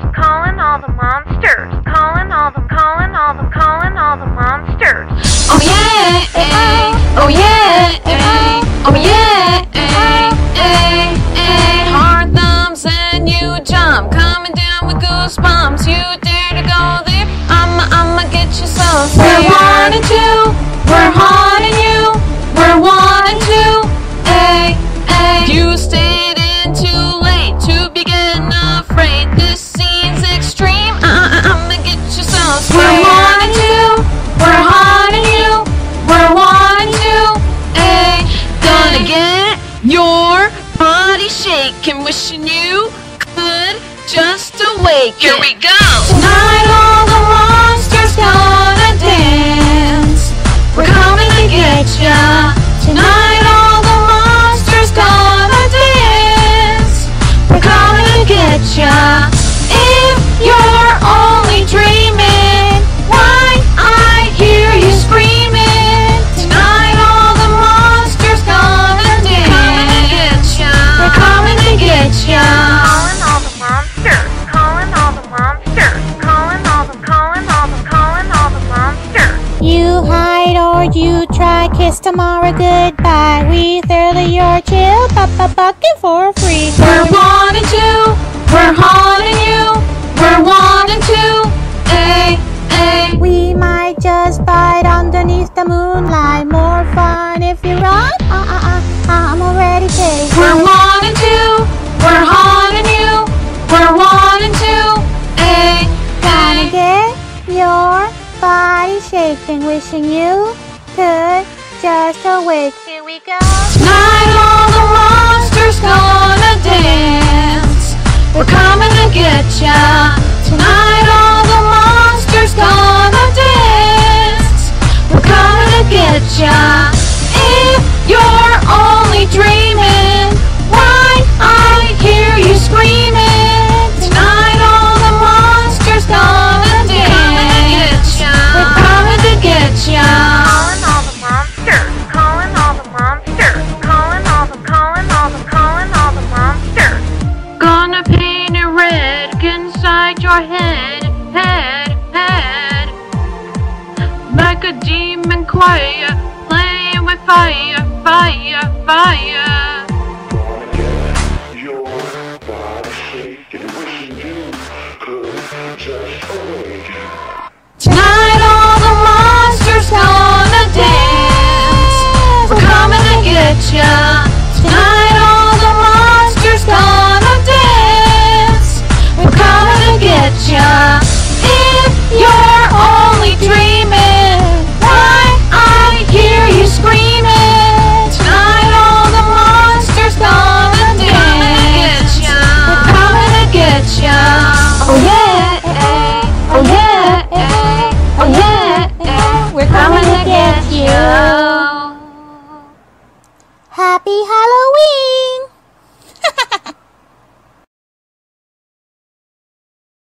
calling all the monsters, calling all the monsters. Oh yeah, oh yeah, oh yeah, hard thumbs and you jump, coming down with goosebumps. You dare to go there? I'ma get you so scared. We're 1 and 2, we're haunting you. We're 1 and 2, You stayed in too late to begin afraid. This scene's extreme. I'ma get you so scared. We're 1 and 2, we're haunting you. We're 1 and 2, Gonna get your body shaking, wishing you could just awaken. Here we go. Tonight all the monsters gonna dance. We're coming to get ya. Tonight all the monsters gonna dance. We're coming to get ya. If you're only dreaming, why I hear you screaming. Tonight all the monsters gonna dance. We're coming to get ya. Calling all the monsters, calling all the monsters, calling all the monsters. You hide or you try, kiss tomorrow goodbye. We thoroughly your chill, bucking for free. We're 1 and 2, we're haunting you. We're 1 and 2, We might just bite underneath the moonlight. More fun if you run. I'm already tasting. We're 1 and 2, we're haunting you. We're 1 and 2, Gonna get your body shaking, wishing you could just awake. Here we go. Tonight all the monsters gonna dance. We're coming to get ya. Tonight all the monsters gonna dance. We're coming to get ya. If you're only dreaming, why I hear you screaming. Tonight all the monsters gonna dance. We're coming to get ya. Calling all the monsters, calling all the monsters, calling all the monsters. Gonna paint it red inside your head. Like a demon choir, playing with fire. Your body shaking, wishing you could just awaken. Tonight all the monsters gonna dance. We're coming to get ya. Tonight all the monsters gonna dance. We're coming to get ya. If you're only dreaming, why I hear you screaming. Tonight all the monsters gonna dance. We're coming to get ya. Oh yeah, oh yeah, oh yeah, we're coming to get you. Happy Halloween!